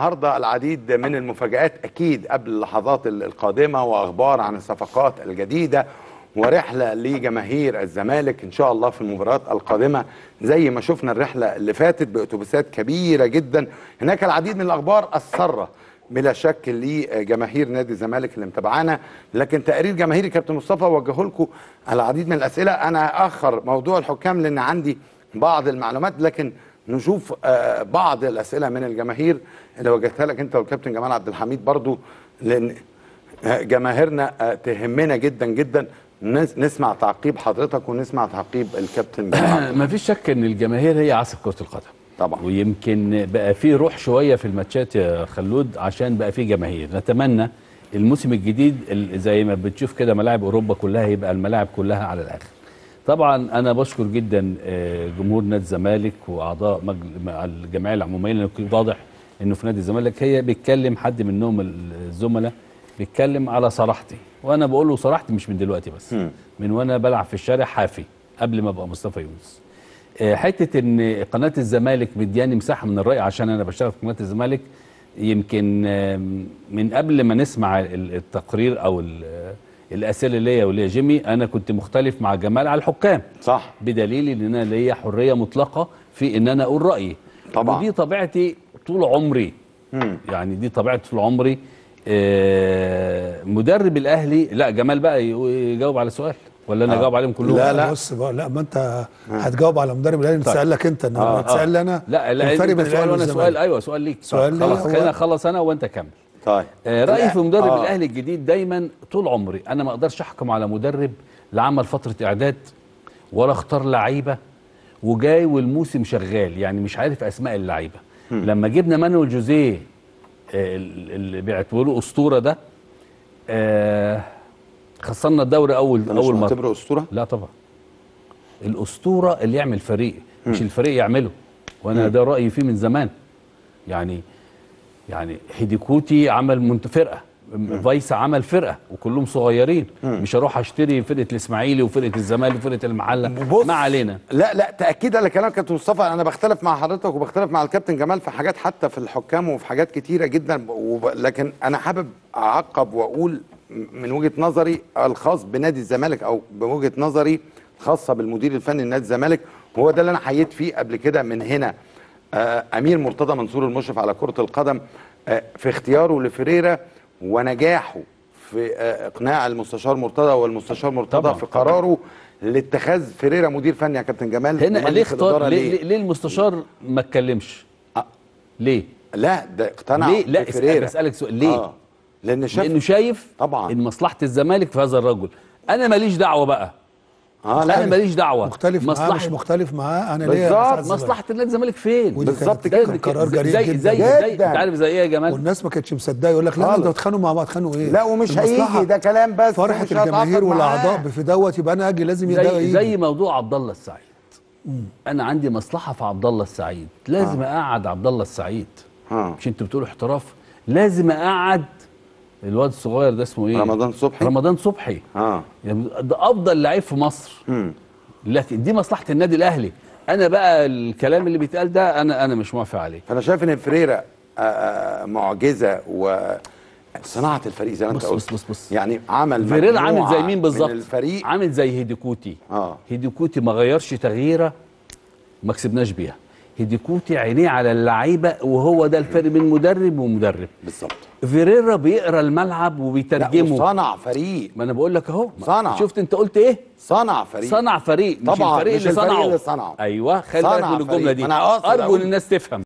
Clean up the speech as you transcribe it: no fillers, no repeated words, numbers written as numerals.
النهارده العديد من المفاجآت اكيد قبل اللحظات القادمه، واخبار عن الصفقات الجديده ورحله لجماهير الزمالك ان شاء الله في المباريات القادمه، زي ما شفنا الرحله اللي فاتت باتوبيسات كبيره جدا. هناك العديد من الاخبار الساره بلا شك لجماهير نادي الزمالك اللي متابعانا، لكن تقرير جماهيري كابتن مصطفى وجهه لكم العديد من الاسئله. انا اخر موضوع الحكام لان عندي بعض المعلومات، لكن نشوف بعض الاسئله من الجماهير اللي وجهتها لك انت والكابتن جمال عبد الحميد برضو، لان جماهيرنا تهمنا جدا جدا. نسمع تعقيب حضرتك ونسمع تعقيب الكابتن جمال. ما فيش شك ان الجماهير هي عصب كرة القدم طبعا، ويمكن بقى في روح شويه في الماتشات يا خلود عشان بقى في جماهير. نتمنى الموسم الجديد زي ما بتشوف كده ملاعب اوروبا كلها يبقى الملاعب كلها على الاخر. طبعا انا بشكر جدا جمهور نادي الزمالك واعضاء الجمعيه العموميه، لانه واضح انه في نادي الزمالك هي بيتكلم حد منهم الزملاء بيتكلم على صراحتي، وانا بقول له صراحتي مش من دلوقتي بس، من وانا بلعب في الشارع حافي قبل ما ابقى مصطفى يونس. حته ان قناه الزمالك مدياني مساحه من الراي عشان انا بشتغل في قناه الزمالك، يمكن من قبل ما نسمع التقرير او الاسئله ليا وليا جيمي، انا كنت مختلف مع جمال على الحكام، صح، بدليل ان انا ليا حريه مطلقه في ان انا اقول رايي طبعا، ودي طبيعتي طول عمري. يعني دي طبيعتي طول عمري. مدرب الاهلي، لا جمال بقى يجاوب على سؤال ولا انا اجاوب عليهم كلهم؟ لا بص بقى، لا ما انت هتجاوب على مدرب الاهلي نتسال لك انت، انما هتسال لي انا. لا الفرق بين سؤال وانا سؤال. ايوه سؤال ليك. خلاص خلينا اخلص انا وانت كمل. طيب رايي في مدرب الاهلي الجديد دايما طول عمري انا ما اقدرش احكم على مدرب لا عمل فتره اعداد ولا اختار لعيبه وجاي والموسم شغال، يعني مش عارف اسماء اللعيبه. لما جبنا مانويل جوزيه اللي بيعتبروه اسطوره ده، خسرنا الدوري اول مره. معتبره اسطوره؟ لا طبعا، الاسطوره اللي يعمل فريق مش الفريق يعمله، وانا ده رايي فيه من زمان. يعني هيديكوتي عمل فرقه، فايسا عمل فرقه وكلهم صغيرين. مش هروح اشتري فرقه الاسماعيلي وفرقه الزمالك وفرقه المحله، ما علينا. لا تاكيدا لكلام كابتن مصطفى، انا بختلف مع حضرتك وبختلف مع الكابتن جمال في حاجات، حتى في الحكام وفي حاجات كتيره جدا، لكن انا حابب اعقب واقول من وجهه نظري الخاص بنادي الزمالك، او بوجهه نظري خاصه بالمدير الفني لنادي الزمالك، وهو ده اللي انا حييت فيه قبل كده من هنا امير مرتضى منصور المشرف على كره القدم في اختياره لفريرا ونجاحه في اقناع المستشار مرتضى، والمستشار مرتضى طبعا في قراره لاتخاذ فريرا مدير فني. يا كابتن جمال هنا ليه اختار؟ ليه المستشار ما اتكلمش؟ ليه؟ لا ده اقتنع ليه؟ لا فريرا. اسالك سؤال ليه؟ لانه شايف طبعا ان مصلحه الزمالك في هذا الرجل. انا ماليش دعوه بقى. لا انا ماليش دعوه. مختلف معاه مش مختلف معاه، انا ليه مصلحه النادي الزمالك فين؟ بالظبط كده. كان قرار جريء جدا انت عارف زي ايه يا جمال؟ والناس ما كانتش مصدقه، يقول لك لا انتوا بتتخانقوا مع بعض، تتخانقوا ايه؟ لا ومش هيجي ده كلام بس، فرحه الجماهير والاعضاء في دوت، يبقى انا اجي لازم زي موضوع عبد الله السعيد. انا عندي مصلحه في عبد الله السعيد، لازم اقعد عبد الله السعيد. مش انتوا بتقولوا احتراف؟ لازم اقعد الواد الصغير ده اسمه ايه؟ رمضان صبحي. يعني ده افضل لعيب في مصر. لكن دي مصلحه النادي الاهلي. انا بقى الكلام اللي بيتقال ده انا مش موافق عليه. فانا شايف ان فريرا معجزه وصناعه الفريق زي ما انت قلت. بص يعني عمل فريرا عامل زي مين بالظبط؟ عامل زي هيديكوتي. هيديكوتي ما غيرش تغييره ما كسبناش بيها. هيديكوتي عينيه على اللعيبه، وهو ده الفرق بين مدرب ومدرب بالظبط. فيريرا بيقرا الملعب وبيترجمه. صنع فريق. ما انا بقول لك اهو. صنع. شفت انت قلت ايه؟ صنع فريق طبعا، مش الفريق اللي صنعه. ايوه، خلي بالك من الجمله دي، ارجو ان الناس تفهم.